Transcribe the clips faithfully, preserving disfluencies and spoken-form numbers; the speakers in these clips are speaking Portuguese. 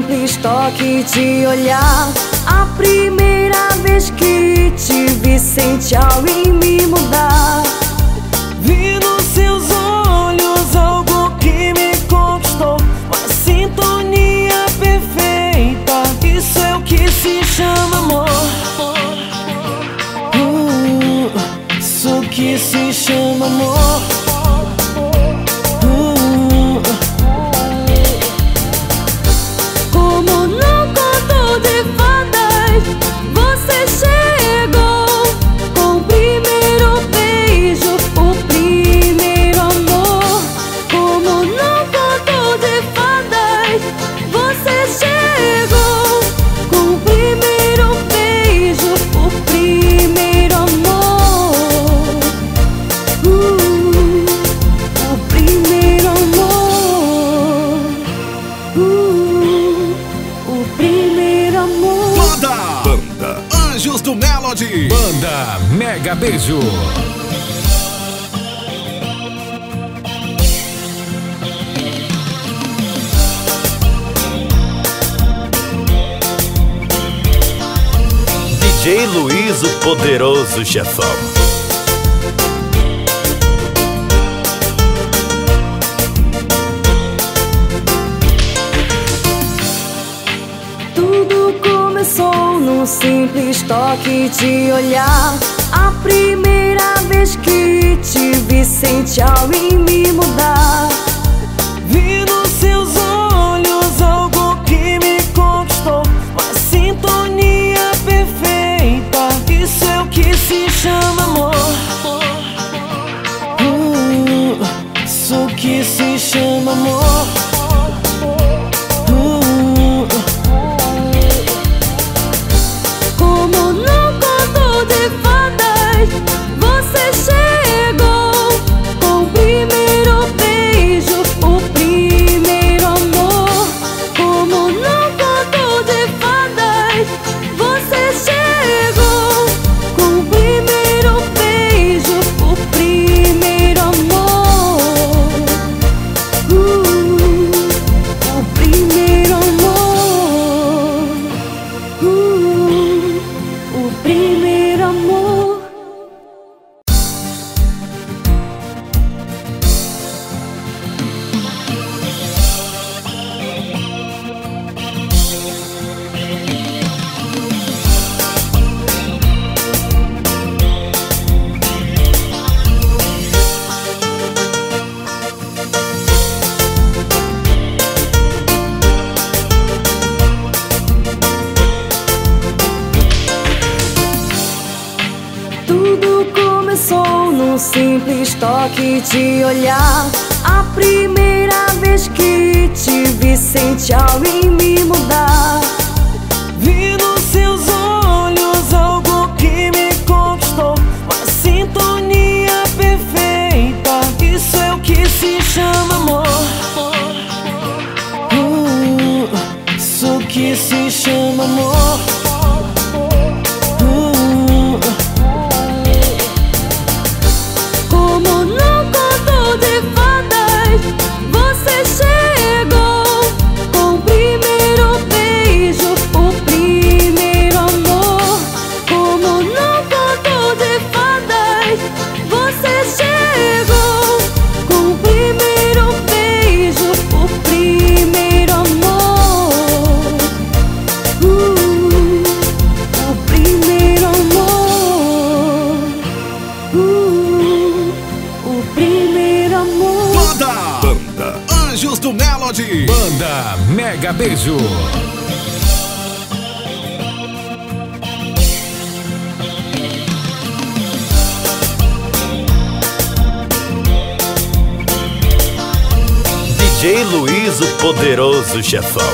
simples toque de olhar. A primeira vez que te vi, senti algo em me mudar. Vi nos seus olhos algo que me conquistou, uma sintonia perfeita. Isso é o que se chama amor. uh, Isso que se chama amor. Do Melody, Banda Mega Beijo. D J Luiz, o poderoso chefão. Num simples toque de olhar. A primeira vez que te vi, senti algo em me mudar. Vi nos seus olhos algo que me conquistou, uma sintonia perfeita. Isso é o que se chama amor. uh, Isso que se chama amor. Num simples toque de olhar. A primeira vez que te vi, senti algo em me mudar. Vi nos seus olhos algo que me conquistou, uma sintonia perfeita. Isso é o que se chama amor. uh, Isso que se chama amor. Do Melody, Banda Mega Beijo. D J Luiz, o poderoso chefão.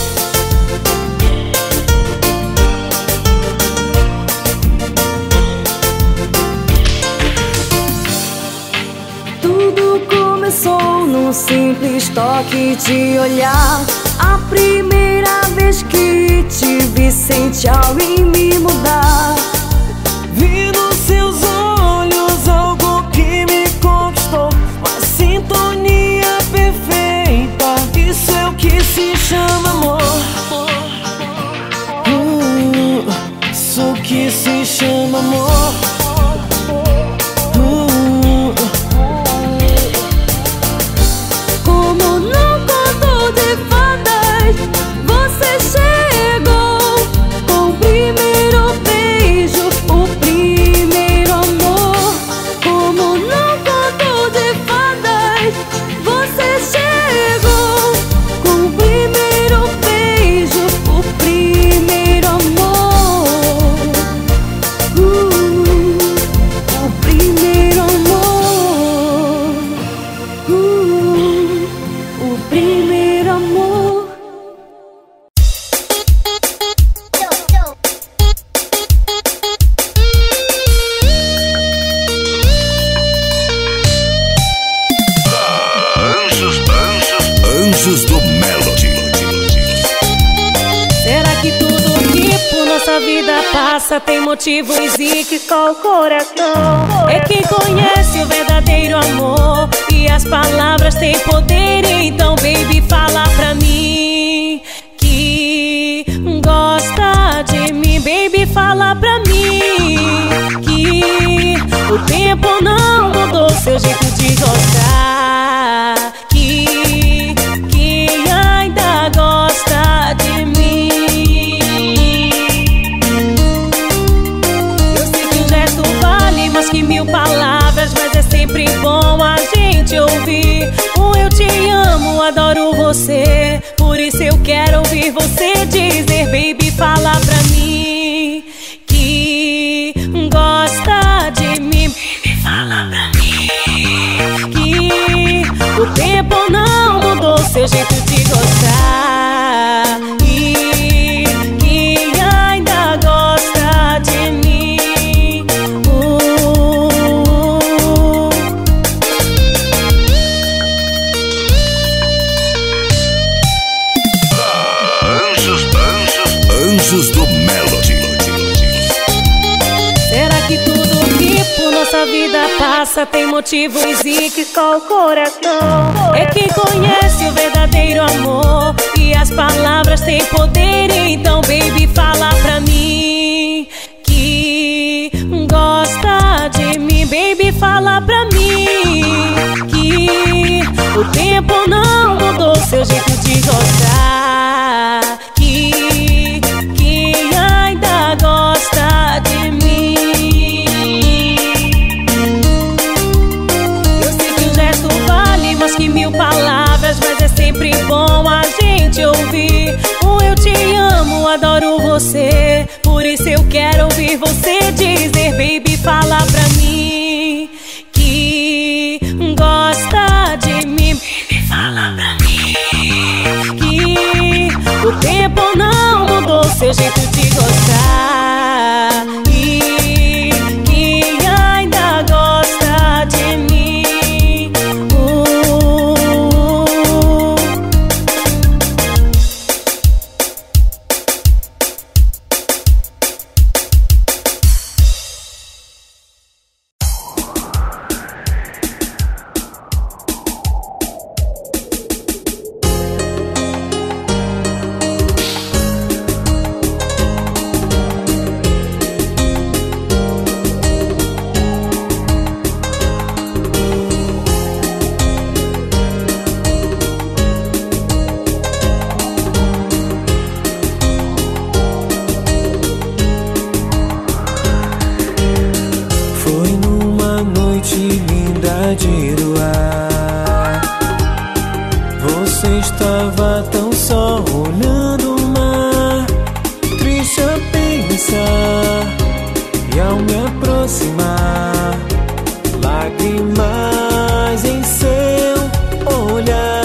Num simples toque de olhar. A primeira vez que te vi, senti algo em me mudar. Vi nos seus olhos algo que me conquistou, uma sintonia perfeita. Isso é o que se chama amor. chama amor. uh. Como num conto de fadas, você chegou com o primeiro beijo, o primeiro amor. Como num conto de fadas, você chegou com o primeiro beijo, o primeiro amor. uh, O primeiro amor. uh, O primeiro amor. Anjos, anjos, anjos do Melody. Será que tudo que por nossa vida passa tem motivos e que só o coração é quem conhece o verdadeiro amor? E as palavras têm poder, então baby, fala pra mim que gosta de mim. Baby, fala pra mim que o tempo não mudou seu jeito de gostar, que, que ainda gosta de mim. Eu sei que um gesto vale mais que mil palavras, mas é sempre bom a gente ouvir um eu te amo, adoro você. Por isso eu quero ouvir você dizer, baby, fala pra mim que gosta de mim. Baby, fala pra mim que o tempo não mudou seu jeito de gostar, e que ainda gosta de mim. uh. Anjos, anjos, anjos do Melody. Será que tudo que por nossa vida passa tem motivos e que só o coração é quem conhece o verdadeiro amor? E as palavras têm poder, então baby, fala pra mim que gosta de mim. Baby, fala pra mim que o tempo não mudou seu jeito de gostar, que, que ainda gosta de mim. Eu sei que um gesto vale mais que mil palavras, mas é sempre bom a gente ouvir um eu te amo, adoro você. Por isso eu quero ouvir você dizer, baby, fala pra mim que gosta de mim. Baby, fala pra mim que o tempo não mudou seu jeito de gostar, e que ainda gosta de mim. uh. de luar. Você estava tão só olhando o mar, triste a pensar. E ao me aproximar, lágrimas em seu olhar.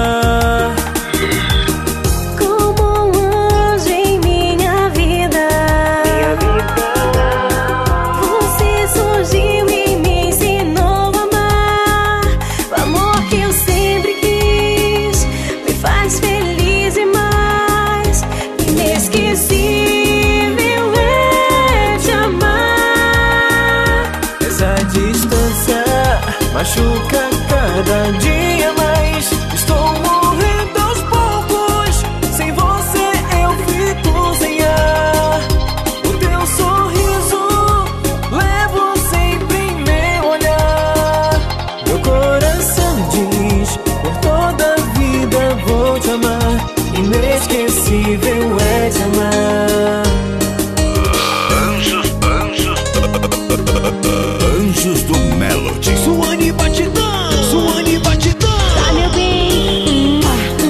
Como um anjo em minha vida, minha vida. Você surgiu e me ensinou a amar. O amor que eu sempre quis me faz feliz demais. Inesquecível é te amar. Essa distância machuca cada dia mais. Estou morrendo aos poucos. Sem você eu fico sem ar. O teu sorriso Inesquecível é te amar. Anjos, anjos, anjos do Melody. Suane Batidão, Suane Batidão. Tá, meu bem.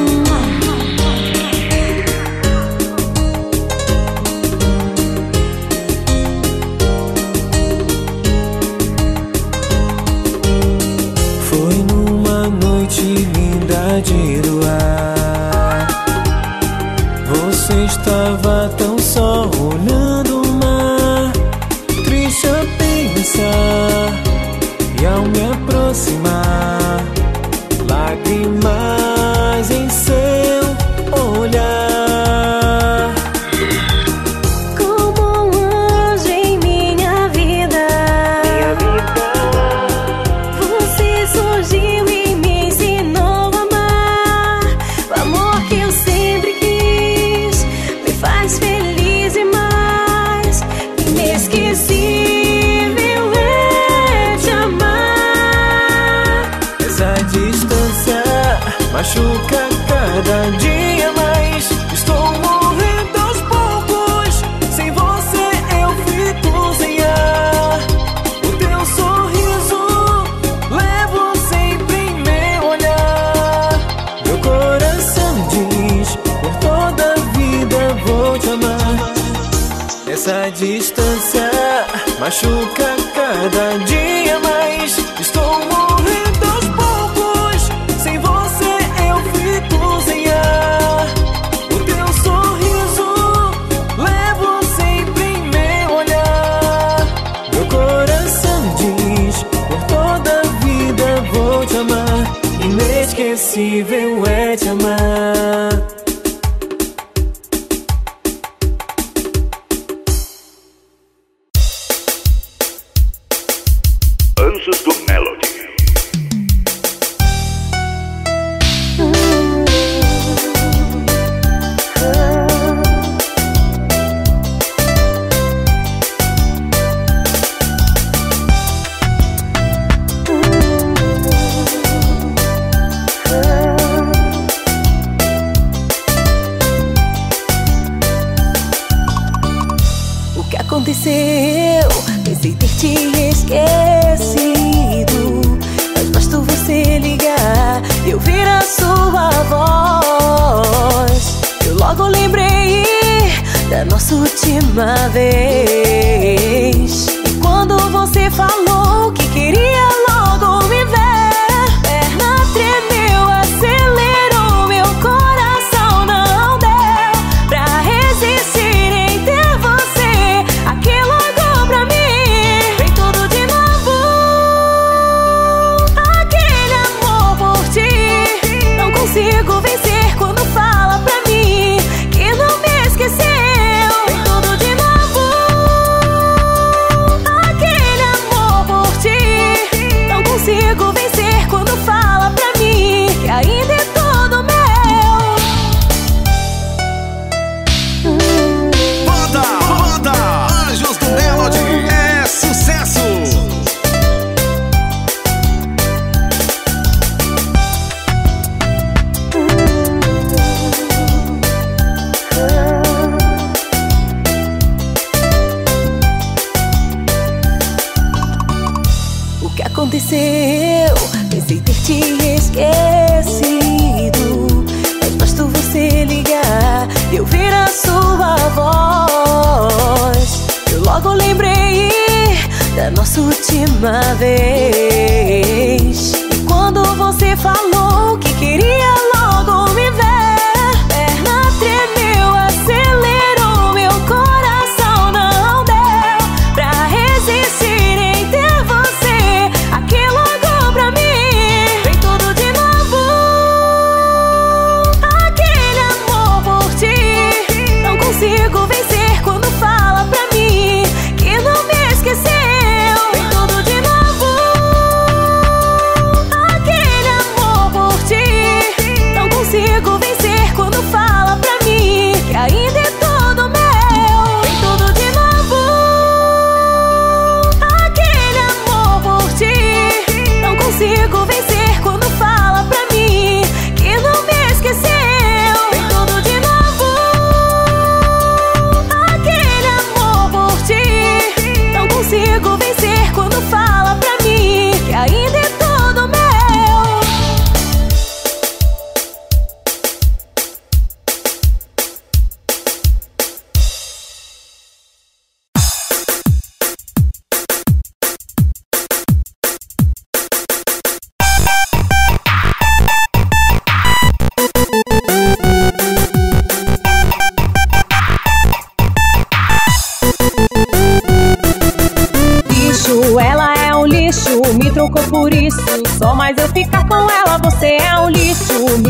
Foi numa noite linda de luar. Você estava tão só olhando o mar, triste a pensar. E ao me aproximar, lágrimas em seu olhar. Como um anjo em minha vida, minha vida. Você surgiu e me ensinou a amar. O amor que eu sempre quis me faz feliz demais. Inesquecível é te amar. Essa distância machuca cada dia mais. Estou morrendo aos poucos. Sem você eu fico sem ar. O teu sorriso levo sempre em meu olhar. Meu coração diz, por toda a vida vou te amar. Essa distância machuca cada dia mais. Estou morrendo aos poucos. Sem você eu fico sem ar. O teu sorriso levo sempre em meu olhar. Meu coração diz, por toda a vida vou te amar. Inesquecível é te amar. Anjos do Melody. O que aconteceu? Pensei ter te esquecido, mas basta você ligar e ouvir a sua voz. Eu logo lembrei da nossa última vez. E quando você falou que queria logo me ver, perna tremeu, acelerou, meu coração não deu pra resistir em ter você aqui logo pra mim. Vem tudo de novo, aquele amor por ti. Não consigo vencer quando fala pra mim que não me esqueceu. Vem tudo de novo, aquele amor por ti. Não consigo vencer quando fala pra mim que ainda é todo meu. Banda, banda, Anjos do Melody é sucesso. O que aconteceu? Pensei ter te esquecido, mas basta você ligar e ouvir a sua voz. Eu logo lembrei da nossa última vez. E quando você falou que queria logo me ver, perna tremeu, acelerou, meu coração não deu pra resistir em ter você aqui logo pra mim. Vem tudo de novo, aquele amor por ti. Não consigo vencer quando fala pra mim que não me esqueceu. Vem tudo de novo, aquele amor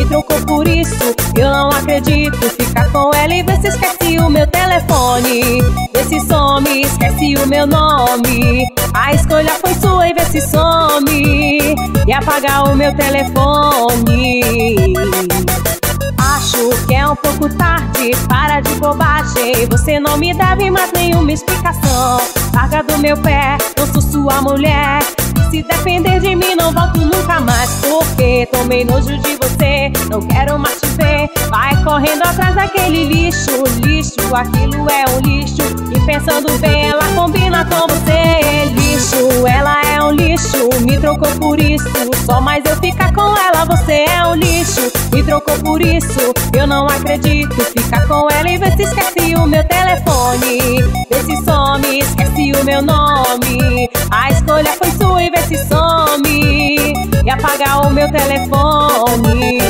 trocou por isso, eu não acredito. Fica com ela e vê se esquece o meu telefone. Vê se some, esquece o meu nome. A escolha foi sua e vê se some e apagar o meu telefone. Acho que é um pouco tarde, para de bobagem. Você não me deve mais nenhuma explicação. Larga do meu pé, eu sou sua mulher. E se depender de mim não volto nunca mais, porque tomei nojo de você, não quero mais te ver. Vai correndo atrás daquele lixo, lixo, aquilo é um lixo. E pensando bem, ela combina com você. Lixo, ela é um lixo, me trocou por isso. Só mais eu ficar com ela, você é um lixo. Me trocou por isso, eu não acredito. Fica com ela e vê se esquece o meu telefone. Vê se some, esquece o meu nome. A escolha foi sua e vê se some e apagar o meu telefone.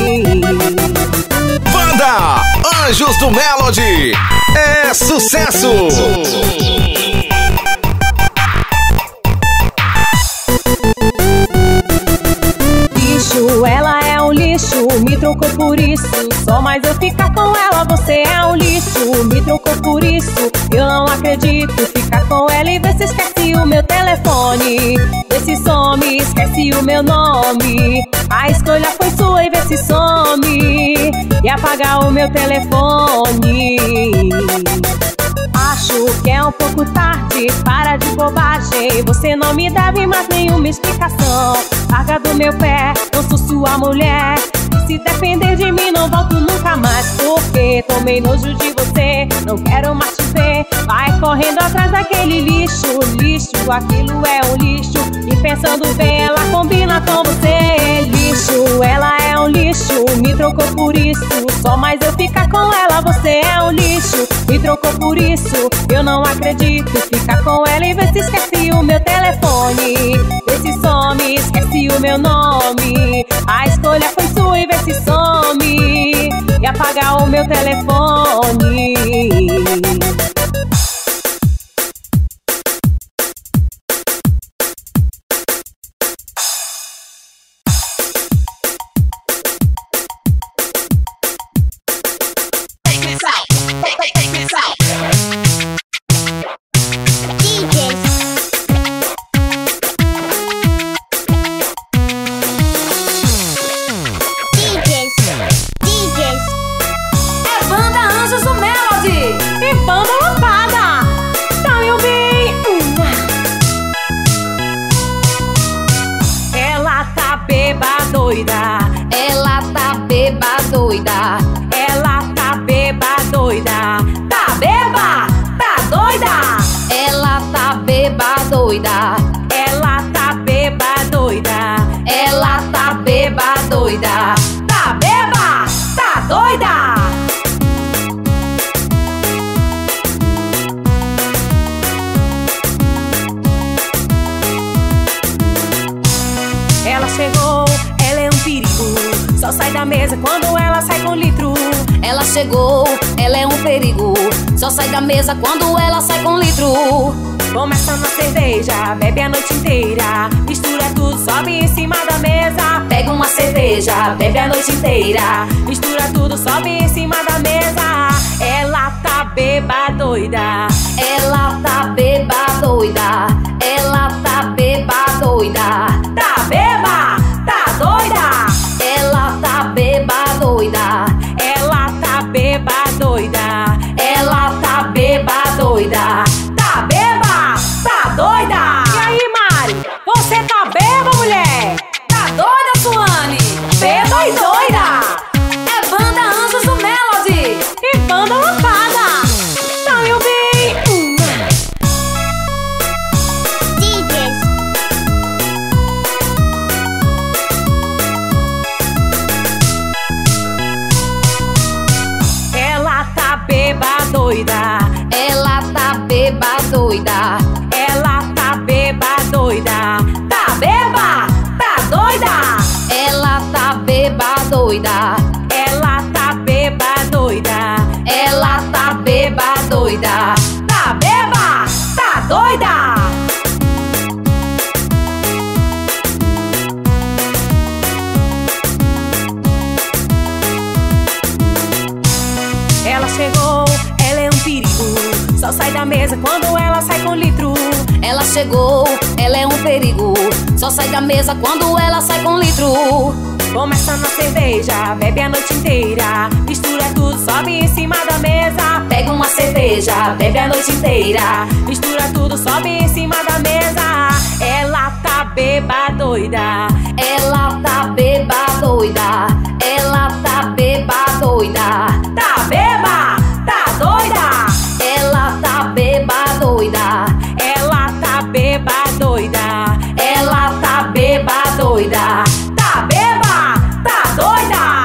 Banda Anjos do Melody é sucesso! Lixo, ela é um lixo, me trocou por isso. Só mais eu ficar com ela, você é um lixo. Me trocou por isso, eu não acredito. Fica com ela e vê se esquece o meu telefone. Vê se some, esquece o meu nome. A escolha foi sua e vê se some e apagar o meu telefone. Acho que é um pouco tarde, para de bobagem. Você não me deve mais nenhuma explicação. Larga do meu pé, eu sou sua mulher. E se depender de mim não volto nunca mais, porque tomei nojo de você, não quero mais te ver. Vai correndo atrás daquele lixo, lixo, aquilo é um lixo. E pensando bem, ela combina com você. Lixo, ela é um lixo, me trocou por isso. Só mais eu ficar com ela, você é um lixo. Me trocou por isso, eu não acredito. Fica com ela e vê se esquece o meu telefone. Vê se some, esquece o meu nome. A escolha foi sua e vê se some e apagar o meu telefone. Ela tá beba doida. Ela tá beba doida. Tá beba, tá doida. Ela tá beba doida. Ela tá beba doida. Ela tá beba doida. Tá beba, tá doida. Ela chegou, ela é um perigo. Só sai da mesa quando ela sai com litro. Ela chegou, ela é um perigo. Só sai da mesa quando ela sai com litro. Começa na cerveja, bebe a noite inteira. Mistura tudo, sobe em cima da mesa. Pega uma cerveja, bebe a noite inteira. Mistura tudo, sobe em cima da mesa. Ela tá beba doida. Ela tá beba doida. Ela tá beba doida. Tá beba, tá doida. Ela tá beba doida. Ela tá beba doida. Ela tá beba doida. Tá beba, tá doida. E aí, Mari, você tá beba, mulher? Tá doida, Suane? Beba e doida. É banda Anjos do Melody E banda Lampada. Tá, meu bem? Hum. Ela tá beba doida. Ela tá beba doida. Ela tá beba doida. Tá beba, tá doida. Ela tá beba doida. Ela tá beba doida. Ela tá beba doida. Tá beba, tá doida. ela chegou, ela é um perigo. Só sai da mesa quando ela sai com litro. Ela chegou, ela é um perigo. Só sai da mesa quando ela sai com litro. Começa na cerveja, bebe a noite inteira. Mistura tudo, sobe em cima da mesa. Pega uma cerveja, bebe a noite inteira. Mistura tudo, sobe em cima da mesa. Ela tá beba doida. Ela tá beba doida. Ela tá beba doida. Tá beba, tá doida. Ela tá beba doida. Ela tá beba doida. Ela tá beba doida. Tá beba, tá doida.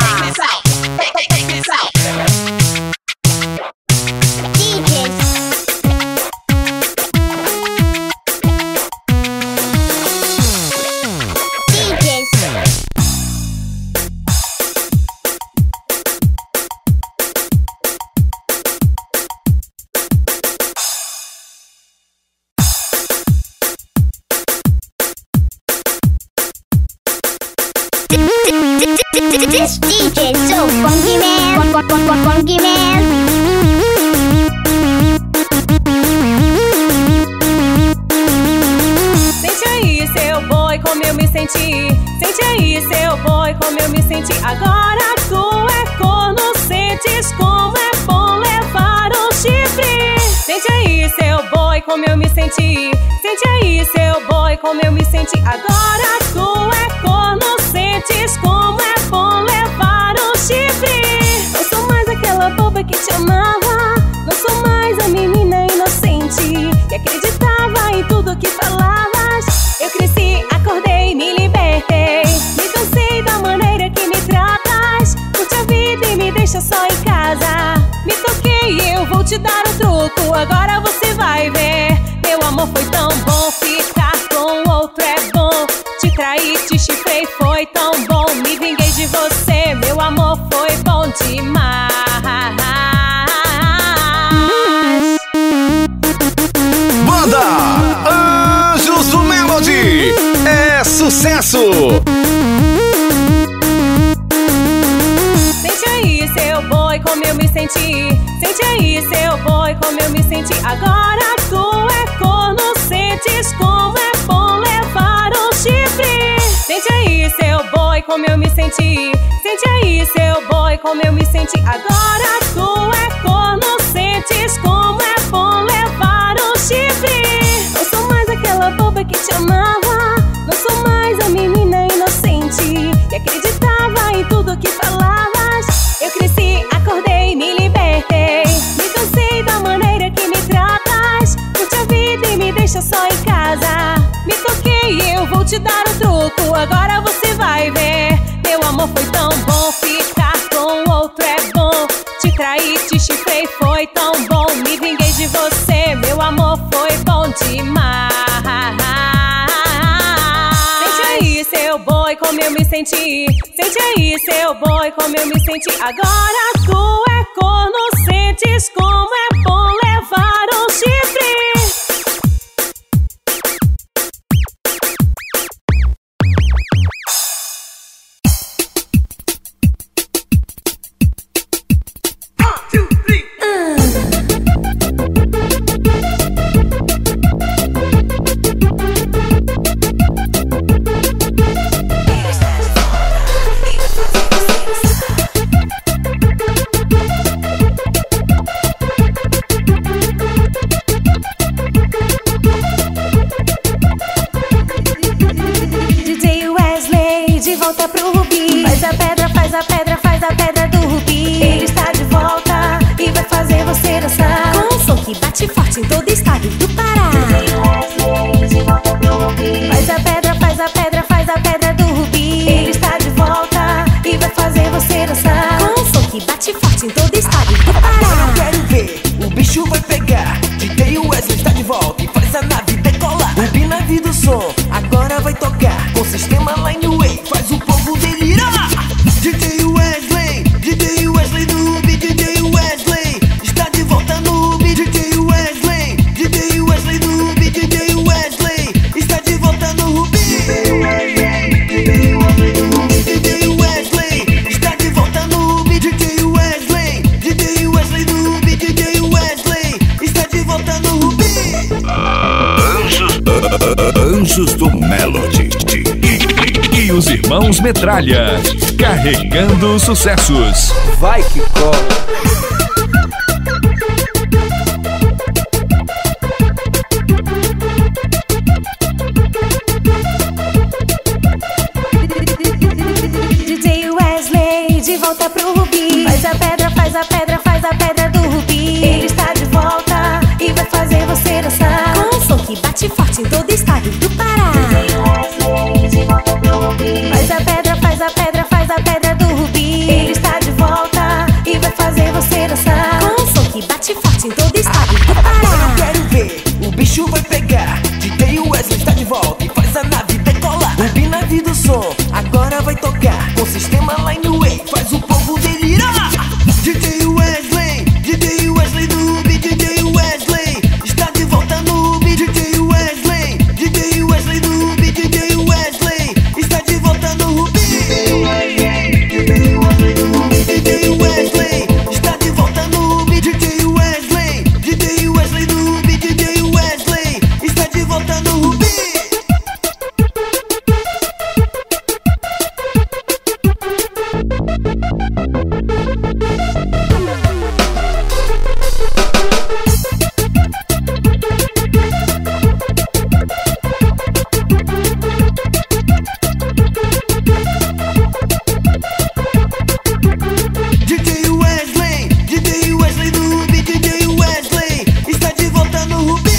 This D J so funky man, funky man. Sente aí, seu boy, como eu me senti. Sente aí, seu boy, como eu me senti. Agora tu é corno, sentes como é bom levar um chifre. Sente aí, seu boy, como eu me senti. Sente aí, seu boy, como eu me senti. Agora tu é corno, sentes como é bom levar um chifre. Não sou mais aquela boba que te amava. Não sou mais a menina inocente que acreditava em tudo que falavas. Eu cresci, acordei, me libertei. Me cansei da maneira que me tratas. Curte a vida e me deixa só em casa. Me toquei e eu vou te dar o truco. Agora você vai ver. Meu amor foi tão bom, ficar com outro é bom. Te traí, te chifrei, foi tão bom. Me vinguei de você, meu amor foi bom demais. Banda Anjos do Melody é sucesso. Sente aí, seu boy, como eu me senti. Sente aí, seu boy, como eu me senti. Agora tu é corno, sentes como é bom levar um chifre. Sente aí, seu boy, como eu me senti. Sente aí, seu boy, como eu me senti. Agora tu é corno, sentes como é bom levar um chifre. Não sou mais aquela boba que te amava. Não sou mais a menina inocente que acreditava em tudo que falavas. Eu cresci, acordei, me libertei. Me cansei da maneira que me tratas. Curte a vida e me deixa só em casa. Me toquei e eu vou te dar o truco. Agora você vai ver. Meu amor foi tão bom, ficar com outro é bom. Te traí, te chifrei, foi tão bom. Me vinguei de você, meu amor foi bom demais. Sente aí, seu boy, como eu me senti. Sente aí, seu boy, como eu me senti. Agora tu é corno, sentes como é bom levar um chifre. Volta pro Rubi. Faz a pedra, faz a pedra, faz a pedra do Rubi. Ele está de volta e vai fazer você dançar com um som que bate forte em todo o estado do Pará. Faz a pedra, faz a pedra, faz a pedra do Rubi. Ele está de volta e vai fazer você dançar com um som que bate forte em todo o estado do Pará. Agora eu quero ver, o bicho vai pegar. D J Wesley está de volta e faz a nave decolar. Rubi nave do som, agora vai tocar com sistema Line Way, faz o povo delirar. D J Wesley Anjos do Melody. E, e os irmãos Metralha, carregando sucessos. Vai que cola. D J Wesley, de volta pro Rubi. Faz a pedra, faz a pedra, faz a pedra do Rubi. Ele está de volta e vai fazer você dançar com um som que bate forte em todo o estado do Pará. D J Wesley, de volta pro Rubi. Faz a pedra, faz a pedra, faz a pedra do Rubi. Ele está de volta e vai fazer você dançar com um som que bate forte em todo o estado do Pará. Agora eu quero ver, o bicho vai pegar. D J Wesley está de volta e faz a nave decolar. Rubi na vida do som, agora vai tocar. Com sistema Lineway, faz o povo delirar. D J Wesley, D J Wesley do Rubi. D J Wesley está de volta no Rubi. D J Wesley, D J Wesley do Rubi. D J Wesley está de volta no Rubi. D J Wesley do Rubi. D J Wesley está de volta no Rubi. D J Wesley, D J Wesley do Rubi. D J Wesley está de volta no Rubi. D J Wesley, D J Wesley do Rubi. D J Wesley está de volta no Rubi.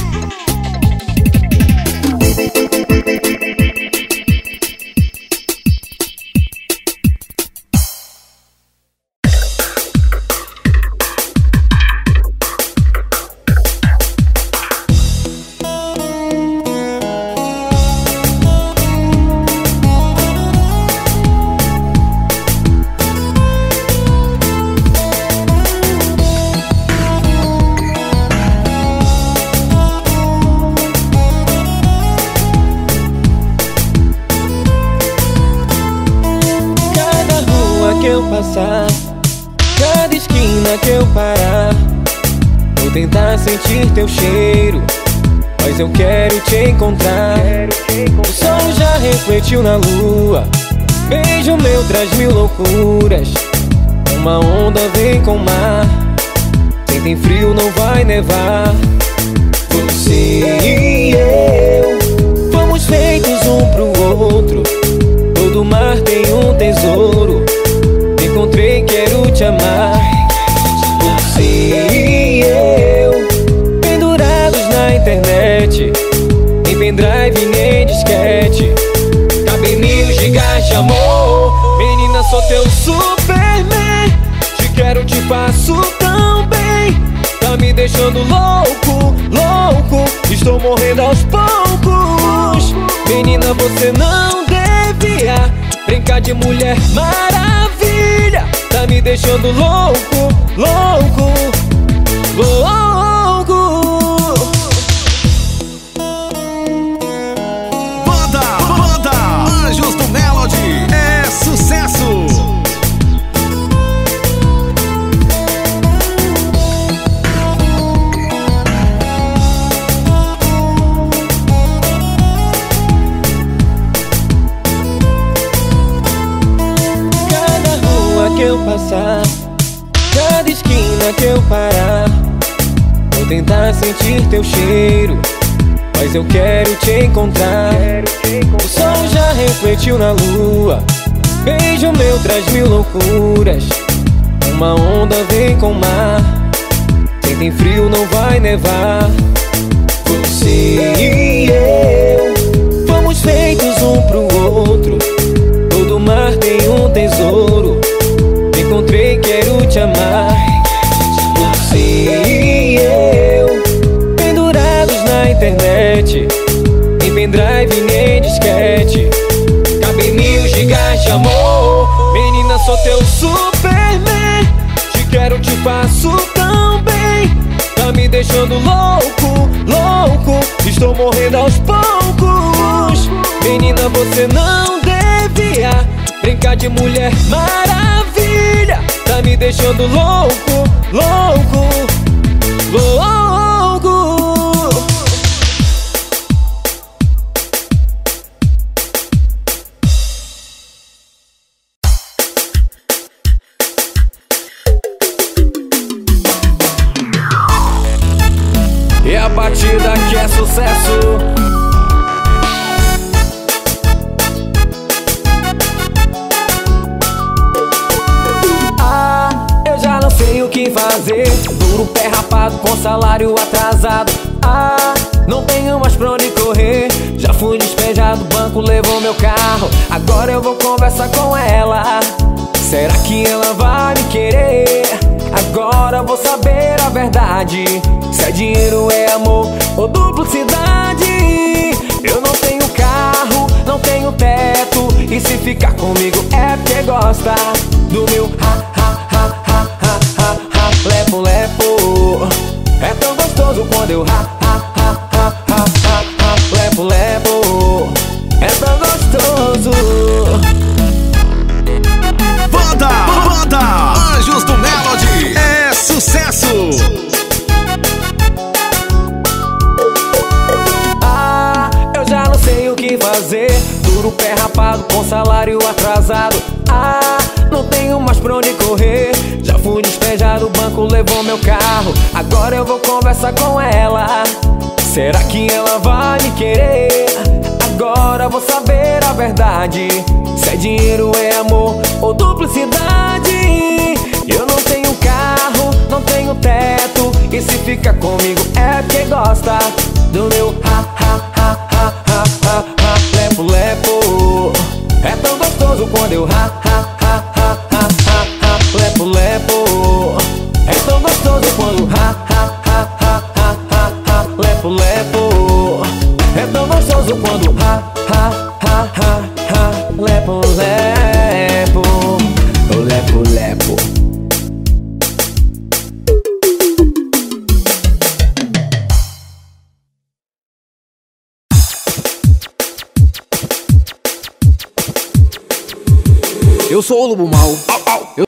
Cada rua que eu passar, cada esquina que eu parar, vou tentar sentir teu cheiro, mas eu quero te encontrar. O sol já refletiu na lua, beijo meu traz mil loucuras. Uma onda vem com o mar, se tem frio não vai nevar. Você e eu fomos feitos um pro outro. Todo mar tem um tesouro, encontrei, quero te amar. Você e eu, pendurados na internet, em pendrive nem disquete. Cabem mil gigas de amor, menina, sou teu Superman. Te quero, te faço tão bem, tá me deixando louco, louco. Estou morrendo aos poucos. Menina, você não devia brincar de Mulher Maravilha. Tá me deixando louco, louco, louco. Banda, banda, Anjos do Melody é sucesso. Cada rua que eu passar, cada esquina que eu parar, vou tentar sentir teu cheiro, mas eu quero te encontrar. O sol já refletiu na lua, beijo meu traz mil loucuras. Uma onda vem com o mar, se tem frio não vai nevar. Você e eu fomos feitos um pro outro. Todo mar tem um tesouro, encontrei, quero te amar. Você e eu, pendurados na internet, em pendrive nem disquete. Cabem mil gigas de amor, menina, sou teu Superman. Te quero, te faço tão bem, tá me deixando louco, louco. Estou morrendo aos poucos. Menina, você não devia brincar de Mulher Maravilha. Tá me deixando louco, louco, louco. batida que é sucesso. Ah, eu já não sei o que fazer. Duro pé rapado com salário atrasado. Ah, não tenho mais pra onde correr. Já fui despejado, o banco levou meu carro. Agora eu vou conversar com ela. Será que ela vai me querer? Agora vou saber a verdade. Se é dinheiro, é amor ou duplicidade. Eu não tenho carro, não tenho teto. E se ficar comigo é porque gosta do meu ha, ha, ha, ha, ha, ha, ha, lepo, lepo. É tão gostoso quando eu ha, ha, ha, ha, ha, ha, ha, lepo, lepo. É tão gostoso. Banda, banda, Anjos do Melody, é sucesso. Ah, eu já não sei o que fazer. Duro pé rapado com salário atrasado. Ah, não tenho mais pra onde correr. Já fui despejado, o banco levou meu carro. Agora eu vou conversar com ela. Será que ela vai me querer? Agora vou saber a verdade. Se é dinheiro, é amor ou duplicidade. Eu não tenho carro, não tenho teto. E se fica comigo é porque gosta do meu ha, ha, ha, ha, ha, ha, ha, lepo, lepo. É tão gostoso quando eu ha, ha, ha, ha, ha, ha, ha, lepo, lepo. É tão gostoso quando ha, ha, ha, ha, ha, ha, ha, lepo, lepo. É tão gostoso quando ha, ha, ha, ha, ha, lepo, lepo. Oh, lepo, lepo. Eu sou o Lobo Mau. Eu...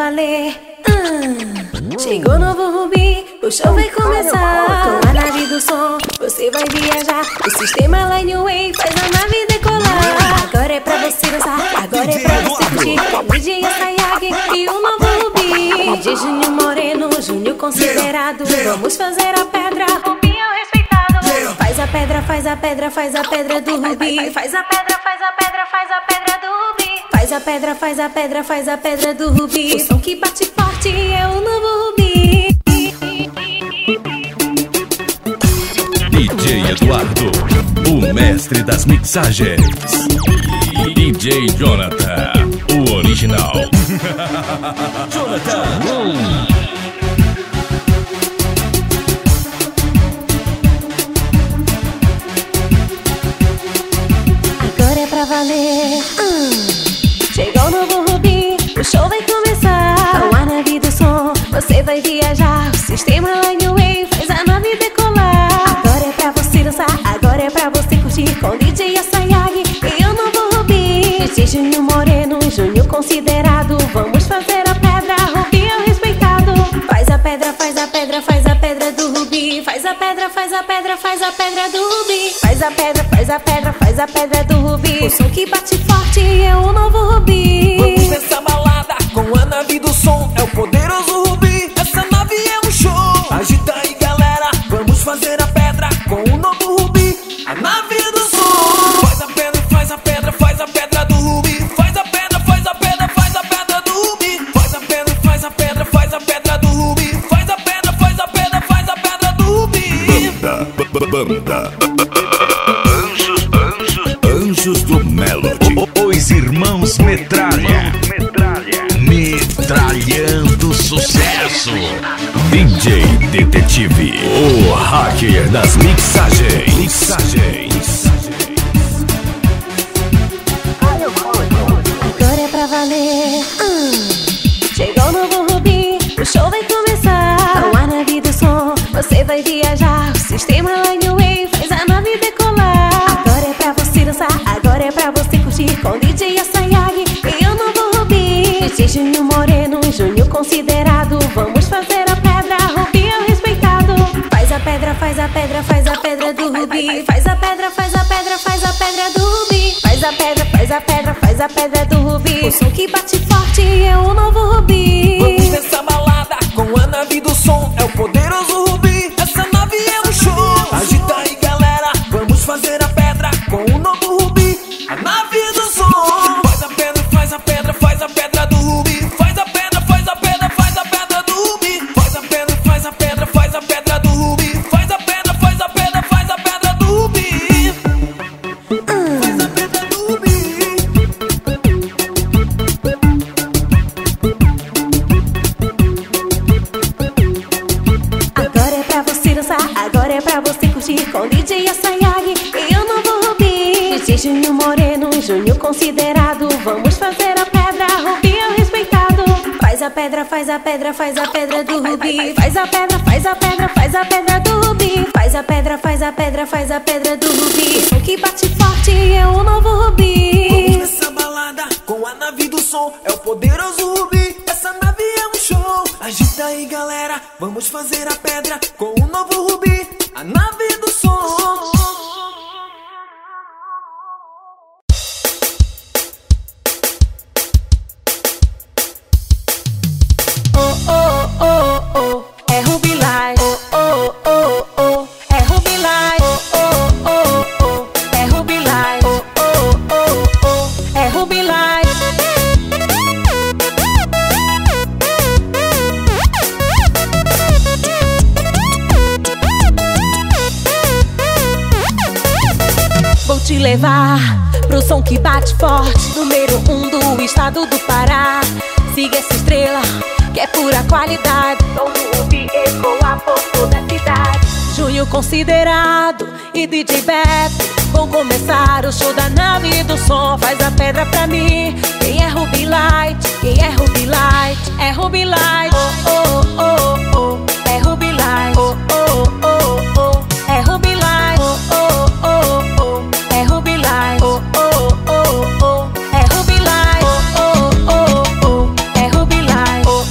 valer. Hum. Chegou o novo Rubi, o show vai começar. Com a nave do som, você vai viajar. O sistema Lineway faz a nave decolar. Agora é pra você dançar, agora é pra você curtir. Com o D J Sayag e o novo Rubi. D J Júnior Moreno, Júnior considerado. Vamos fazer a pedra, Rubi é o respeitado. Faz a pedra, faz a pedra, faz a pedra do Rubi. Faz a pedra, faz a pedra, faz a pedra do Rubi. Faz a pedra, faz a pedra, faz a pedra do Rubi. O som que bate forte é o novo Rubi. D J Eduardo, o mestre das mixagens. D J Jonathan, o original. Jonathan. Agora é pra valer. Hum. Chegou o novo Rubi, o show vai começar. Com a nave do som, você vai viajar. O sistema Lineway faz a nave decolar. Agora é pra você dançar, agora é pra você curtir. Com D J Sayag e o novo Rubi. D J Júnior Moreno, Júnior considerado. Vamos fazer a pedra, Rubi é o respeitado. Faz a pedra, faz a pedra, faz a pedra do Rubi. Faz a pedra, faz a pedra, faz a pedra do Rubi. Faz a pedra, faz a pedra, faz a pedra do Rubi. O som que bate forte é o novo Rubi. Vamos nessa balada com a nave do som. É o poderoso Rubi, essa nave é um show. Agita aí galera, vamos fazer a pedra com o novo Rubi, a nave do som. Faz a pedra, faz a pedra, faz a pedra do Rubi. Faz a pedra, faz a pedra, faz a pedra do Rubi. Faz a pedra, faz a pedra, faz a pedra do Rubi. Faz a pedra, faz a pedra, faz a pedra do Rubi. Banda, banda, Anjos, anjos, anjos do Melody. Os irmãos Metralha. Metralhando sucesso. D J Detetive, o hacker das mixagens. Mixagens. Agora é pra valer. Hum. Chegou o novo Rubi, o show vai começar. Com a nave do som, você vai viajar. O sistema Lineway faz a nave decolar. Agora é pra você dançar, agora é pra você curtir. Com D J Sayag e o novo Rubi. D J Júnior Moreno, Júnior considerado. Vamos fazer a pedra, Rubi é o respeitado. Faz a pedra, faz a pedra, faz a pedra do Rubi. Faz a pedra, faz a pedra, faz a pedra do Rubi. Faz a pedra, faz a pedra, faz a pedra do Rubi. O som que bate forte é o novo Rubi. Vamos nessa balada com a nave do som. É o poderoso Rubi, essa nave é um show. Agita aí galera, vamos fazer a pedra com o novo Rubi, a nave do som. Faz a pedra, faz a pedra, faz a pedra do Rubi. Faz a pedra, faz a pedra, faz a pedra do Rubi. Faz a pedra, faz a pedra, faz a pedra do Rubi. Faz a pedra, faz a pedra, faz a pedra do Rubi. Faz a pedra do Rubi. Agora é pra você dançar, agora é pra você curtir. Com D J Sayag e o novo Rubi. D J Júnior Moreno, Júnior considerado. Vamos fazer a pedra, Rubi é o respeitado. Faz a pedra, faz a pedra, faz a pedra do Rubi. Faz a pedra, faz a pedra, faz a pedra do Rubi. Faz a pedra, faz a pedra, faz a pedra do Rubi. O som que bate forte é o novo Rubi. Vamos nessa balada com a nave do som. É o poderoso Rubi, essa nave é um show. Agita aí galera, vamos fazer a pedra com o novo Rubi, a nave do som. Oh, oh, oh, oh, é Rubi Light. Oh, oh, oh, oh, é Rubi Light. Oh, oh, oh, oh, é Rubi Light. Oh, oh, oh, oh, é Rubi Light. Vou te levar pro som que bate forte. Número um do estado do Pará. Siga essa estrela, que é pura qualidade. Som do Rubi ecoa por toda a cidade. Júnior considerado e D J Beto vão começar o show da nave do som. Faz a pedra pra mim. Quem é Rubi Light? Quem é Rubi Light? É Rubi Light. Oh, oh, oh, oh, é Rubi Light. Oh, oh, oh, oh, é Rubi Light. Oh, oh, oh, oh, é Rubi Light. Oh, oh, oh, oh, é Rubi Light. Oh, oh, oh, oh, é Rubi Light. Oh,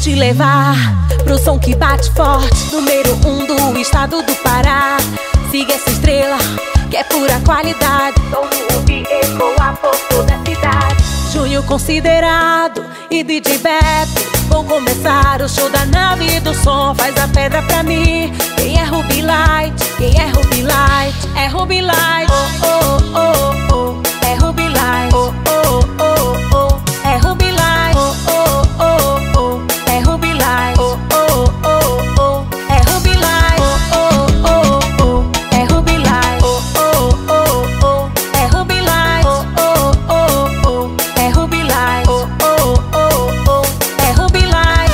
te levar pro som que bate forte, número um do estado do Pará. Siga essa estrela, que é pura qualidade. Som do Rubi ecoa por toda a cidade. Júnior Considerado e D J Beto vão começar o show da nave do som. Faz a pedra pra mim. Quem é Rubi Light? Quem é Rubi Light? É Rubi Light. Oh, oh, oh, oh. É Rubi Light. Oh, oh, oh, oh. É Rubi Light. Oh, oh, oh, oh. É Rubi Light. Oh, oh, oh, oh. É Rubi Light. Oh, oh, oh, oh. É Rubi Light. Oh, oh, oh, oh. É Rubi Light. Oh, oh, oh, oh. É Rubi Light. Oh, oh, oh, oh. É Rubi Light.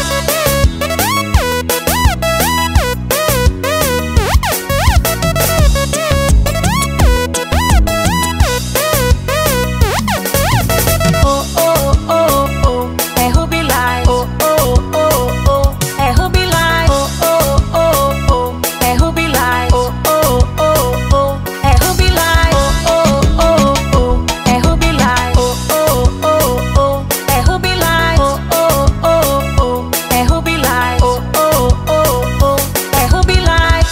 Oh, oh, oh, oh. É Rubi Light. Oh, oh, oh, oh. É Rubi Light. Oh, oh, oh, oh. É Rubi Light. Oh, oh, oh, oh. É Rubi Light. Oh, oh, oh, oh. É Rubi Light. Oh, oh, oh, oh. É Rubi Light. Oh, oh, oh, oh. É Rubi Light. Oh, oh, oh, oh. É Rubi Light.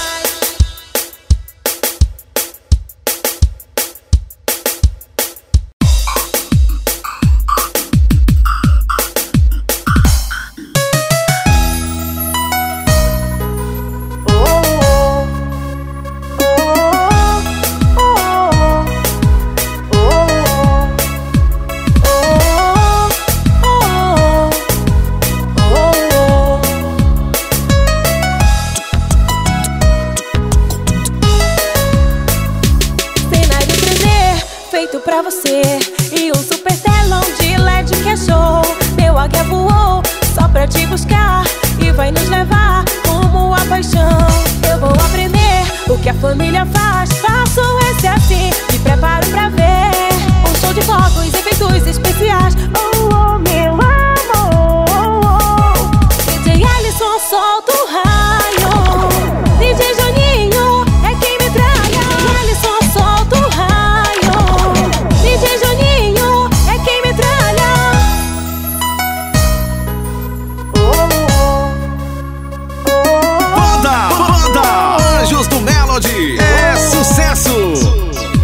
Cenário três D feito pra você e um super telão de L E D que é show. Meu águia voou só pra te buscar e vai nos levar como a paixão. Eu vou aprender o que a família faz. Faço esse assim, me preparo pra ver um show de fogos e efeitos especiais. Oh, oh, meu amor, oh, oh. D J Alisson solta o raio, D J Juninho é quem me traga. D J Alisson solta o raio, D J Juninho é quem me traga. Roda, roda, Anjos do Melody, é sucesso.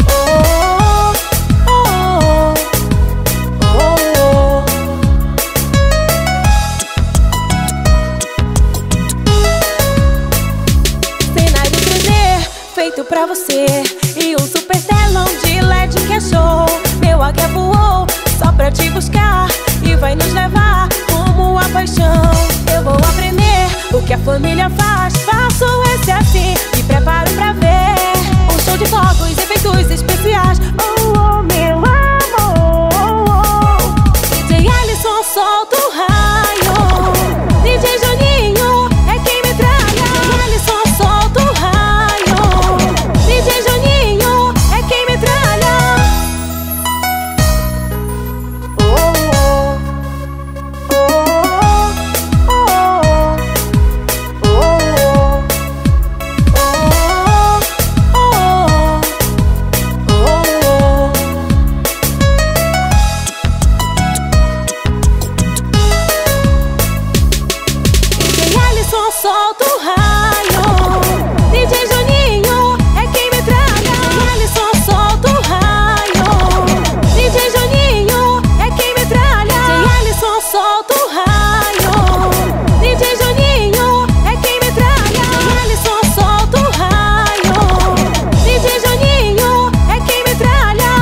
Cenário três D feito pra você e um super telão de L E D que é show. Meu águia voou só pra te buscar e vai nos levar como a paixão. Eu vou aprender o que a família faz. Faço esse assim, me preparo pra ver um show de fogos e efeitos especiais. Oh, oh, meu amor, oh, oh. D J Alisson solta o raio, D J Juninho é quem me traga. D J Alisson solta o raio, D J Juninho é quem me traga. Oh, oh, oh, oh, oh, oh, oh, oh, oh. D J Alisson solta o raio, D J Juninho é quem me traga. D J Alisson solta o raio, D J Juninho é quem me traga. D J Alisson solta o raio, D J Juninho é quem me traga. D J Alisson solta o raio, D J Juninho é quem me traga.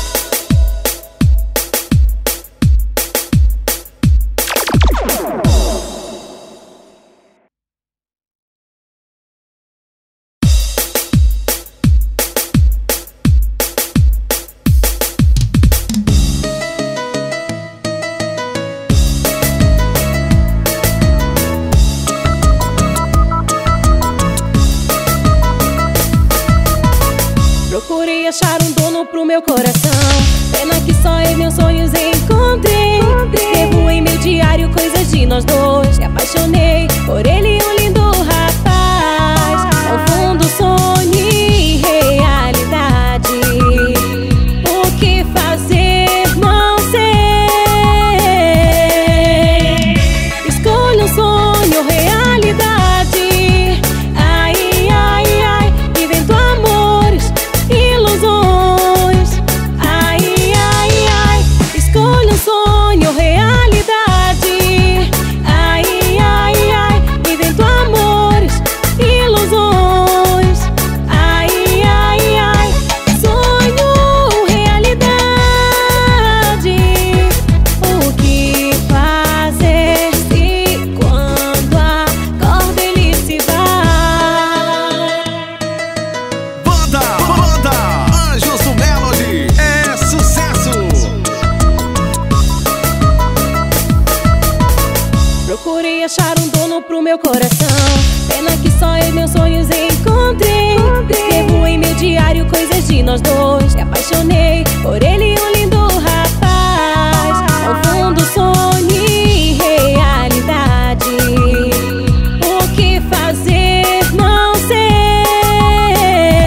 Procurei achar um dono pro meu coração, pena que só em meus sonhos encontrei. Escrevo em meu diário coisas de nós dois. Me apaixonei por ele, um lindo rapaz. Confundo sonho e realidade. O que fazer não sei. Escolho um sonho meu coração. Pena que só eu meus sonhos encontrei. Escrevo em meu diário coisas de nós dois. Me apaixonei por ele, um lindo rapaz. Confundo sonho e realidade. O que fazer, não sei.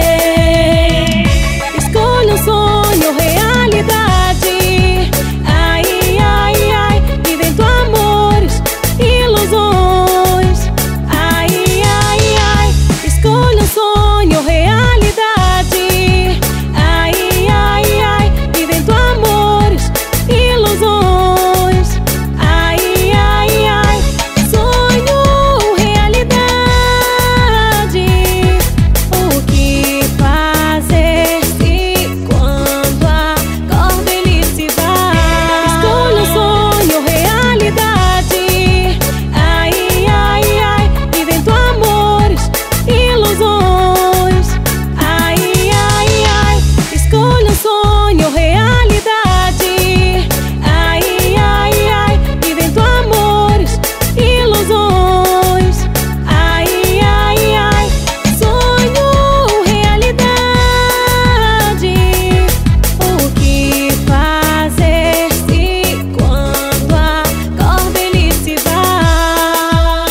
Escolho um sonho, realidade. Ai, ai, ai, vivendo amores, ilusões. Ai, ai, ai, escolho um sonho, realidade. Ai, ai, ai, vivendo amores, ilusões. Ai, ai, ai, sonho, realidade. O que fazer se quando acordo ele se vai? Escolho um sonho, realidade. Ai, ai, ai, vivendo amores, ilusões. Ai, ai, ai, escolho um sonho, realidade. Ai, ai, ai, vivendo amores, ilusões. Ai, ai, ai, sonho, realidade. O que fazer se quando acordo ele se vai?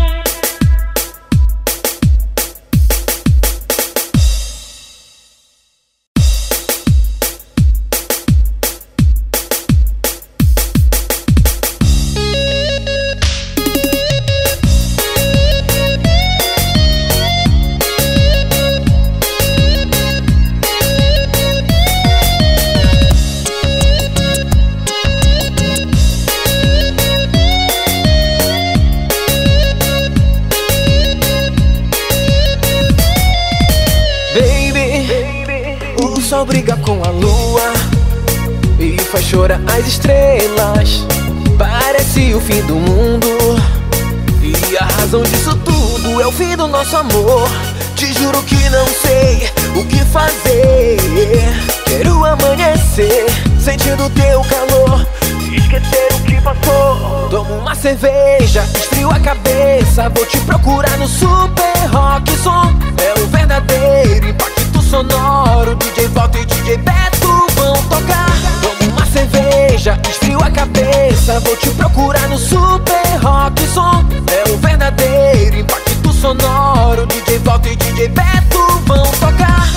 Baby, o sol briga com a lua e faz chorar as estrelas. Parece o fim do mundo, e a razão disso tudo é o fim do nosso amor. Te juro que não sei o que fazer. Quero amanhecer sentindo teu calor, esquecer o que passou. Tomo uma cerveja, esfrio a cabeça. Vou te procurar no Super Rock Som. É o verdadeiro impacto sonoro. D J Walter e D J Beto vão tocar. Tomo uma cerveja, esfrio a cabeça. Vou te procurar no Super Rock Som. É o verdadeiro impacto sonoro. D J Walter e D J Beto vão tocar.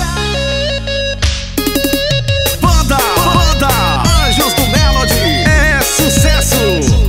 Banda, banda, Anjos do Melody, é sucesso.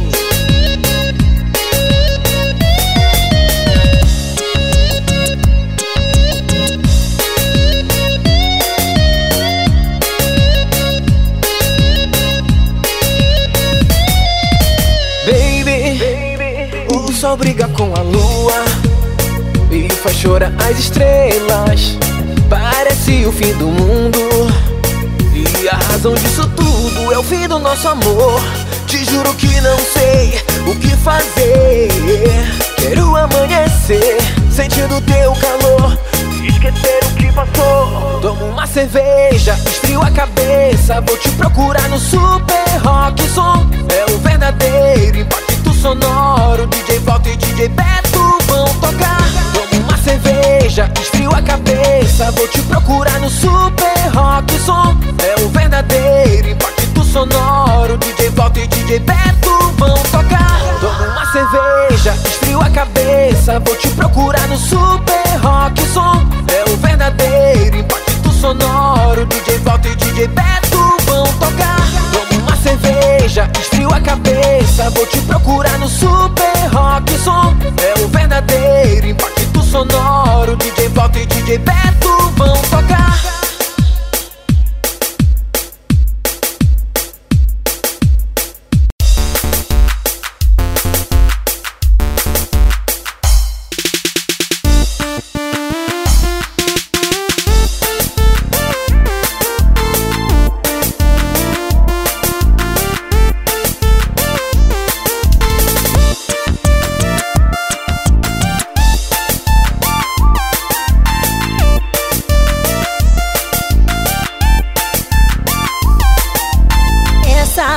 Baby, o sol briga com a lua e faz chorar as estrelas. Parece o fim do mundo, e a razão disso tudo é o fim do nosso amor. Te juro que não sei o que fazer. Quero amanhecer sentindo teu calor, esquecer o que passou. Tomo uma cerveja, esfrio a cabeça. Vou te procurar no Super Rock Som. É o verdadeiro impacto sonoro. D J Walter e D J Beto vão tocar. Tomo uma cerveja, esfrio a cabeça. Vou te procurar no Super Rock Som. É o verdadeiro impacto sonoro. D J Walter e D J Beto vão tocar. Tomo uma cerveja, esfrio a cabeça. Vou te procurar no Super Rock Som. É o verdadeiro impacto sonoro. D J Walter e D J Beto vão tocar. Tomo uma cerveja, esfrio a cabeça. Vou te procurar no Super Rock Som. É o verdadeiro impacto sonoro. D J Walter e D J Beto vão tocar.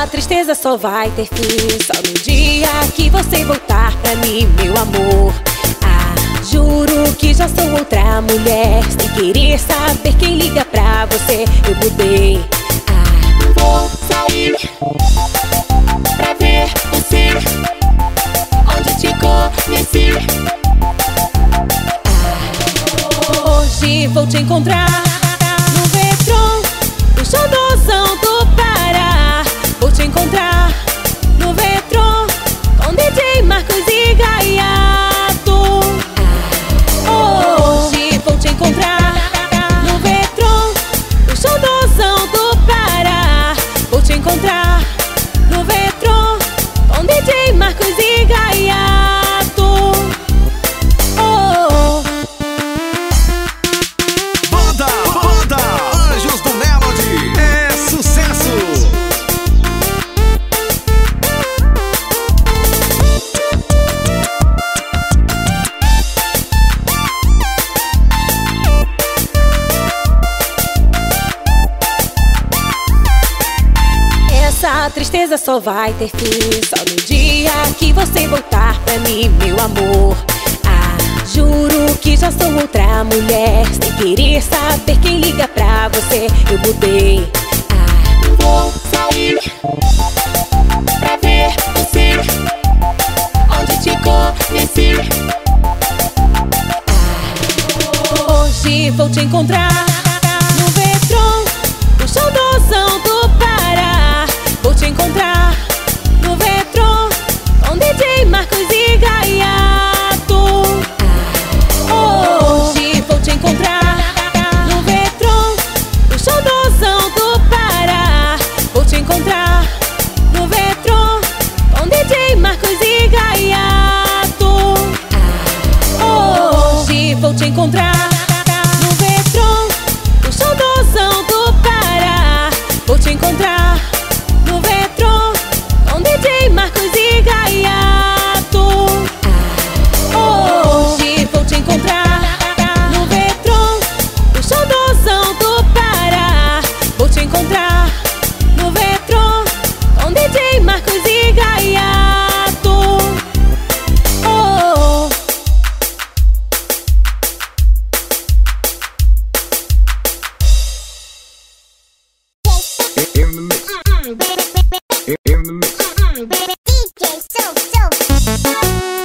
Essa tristeza só vai ter fim só no dia que você voltar pra mim, meu amor. Ah, juro que já sou outra mulher, sem querer saber quem liga pra você. Eu mudei. Ah, vou sair pra ver você, onde te conheci. Ah, hoje vou te encontrar no Vetron, no xodozão do Pará. Vou te encontrar no Vetron com D J Marcos e Gaiato. Ah, hoje vou te encontrar no Vetron, no xodozão do Pará. Vou te encontrar no Vetron com D J Marcos e Gaiato. Oh, Banda, banda, Anjos do Melody, é sucesso. essa tristeza só vai ter fim só no dia que você voltar pra mim, meu amor. Ah, juro que já sou outra mulher, sem querer saber quem liga pra você. Eu mudei. Ah, vou sair pra ver você, onde te conheci. Ah, hoje vou te encontrar no Vetron, no xodozão do Pará. Vou te encontrar no Vetron com D J Marcos e Gaiato. Ah, hoje vou te encontrar no Vetron, no xodozão do Pará. Vou te encontrar no Vetron com D J Marcos e Gaiato. Ah, hoje vou te encontrar no Vetron, no xodozão do Pará. Vou te encontrar no Vetron com D J Marcos e Gaiato. Ah, hoje vou te encontrar no Vetron, no xodozão do Pará. Vou te encontrar no Vetron com D J Marcos e Gaiato. Oh, In the mix, in the mix. D J So So.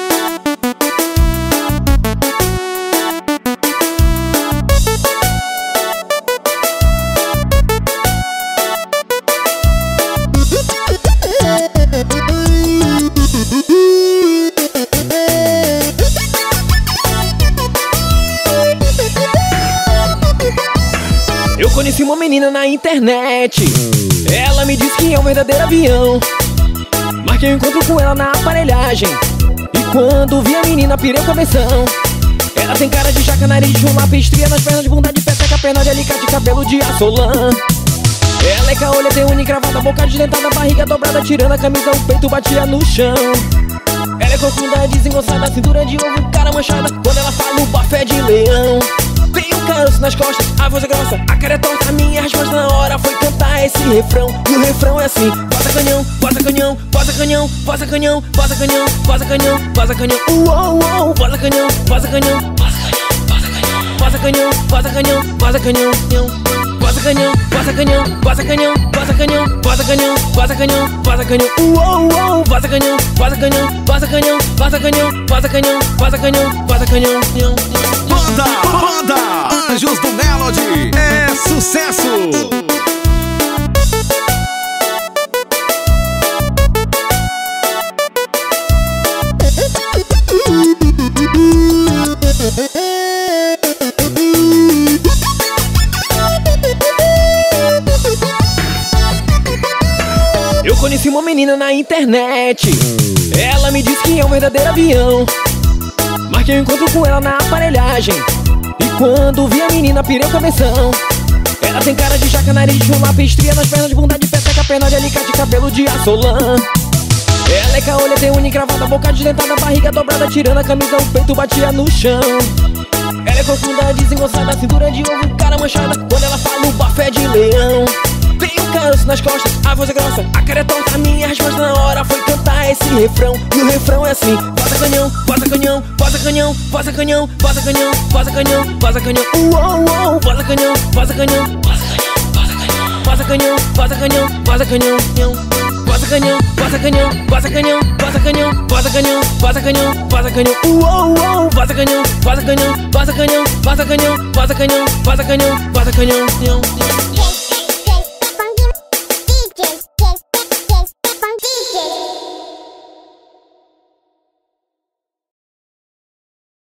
Eu conheci uma menina na internet. Ela me disse que é um verdadeiro avião. Marquei um encontro com ela na aparelhagem. E quando vi a menina, pirei o cabeção. Ela tem cara de jaca, nariz de chulapa, estria nas pernas de bunda de peteca, perna de alicate, cabelo de assolã. Ela é caolha, tem unha encravada, boca desdentada, barriga dobrada, tirando a camisa, o peito batia no chão. Ela é corcunda, desengonçada, cintura de ovo, cara manchada. Quando ela fala, o bafo é de leão. Tem um caroço nas costas, a voz é grossa, a cara é torta. A minha resposta na hora foi cantar esse refrão. E o refrão é assim: bota canhão, bota canhão, bota canhão, bota canhão, bota canhão, bota canhão, bota canhão, uou, uou, bota canhão, bota canhão, bota canhão, bota canhão, bota canhão, bota canhão, bota canhão, bota canhão, bota canhão, bota canhão, bota canhão, bota canhão, uou, uou, bota canhão, bota canhão, bota canhão, bota canhão, bota canhão, bota canhão, bota canhão. Banda, banda, Anjos do Melody, é sucesso. Eu conheci uma menina na internet. Ela me disse que é um verdadeiro avião. Marquei um encontro com ela na aparelhagem. E quando vi a menina, pirei o cabeção. Ela tem cara de jaca, nariz de chulapa, estria nas pernas de bunda de peteca, perna de alicate, cabelo de assolã. Ela é caolha, tem unha encravada, boca desdentada, barriga dobrada, tirando a camisa, o peito batia no chão. Ela é corcunda, desengonçada, cintura de ovo, cara manchada. Quando ela fala, o bafo é de leão. Tem um caroço nas costas, a voz é grossa, a cara é torta. A minha resposta na hora foi cantar esse refrão. E o refrão é assim: vaza canhão, vaza canhão, vaza canhão, vaza canhão, vaza canhão, vaza canhão, vaza canhão, uou, uou, vaza canhão, vaza canhão, vaza canhão, vaza canhão, vaza canhão, vaza canhão, vaza canhão, vaza canhão, vaza canhão, vaza canhão, vaza canhão, vaza canhão, uou, uou, vaza canhão, vaza canhão, vaza canhão, vaza canhão, vaza canhão, vaza canhão, vaza canhão.